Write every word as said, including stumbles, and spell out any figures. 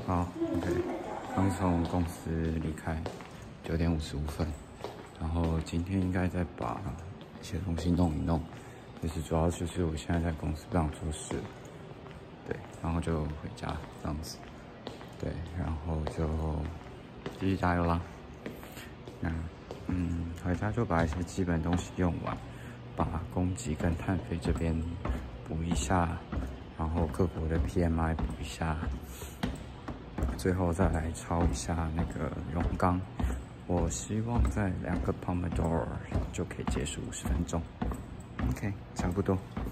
好 ，OK， 刚从公司离开，九点五十五分，然后今天应该再把一些东西弄一弄，就是主要就是我现在在公司不想做事，对，然后就回家这样子，对，然后就继续加油啦。那嗯，回家就把一些基本东西用完，把供给跟碳费这边补一下，然后各国的 P M I 补一下。最后再来抄一下那个熔钢，我希望在两个 Pomodoro 就可以结束五十分钟。OK， 差不多。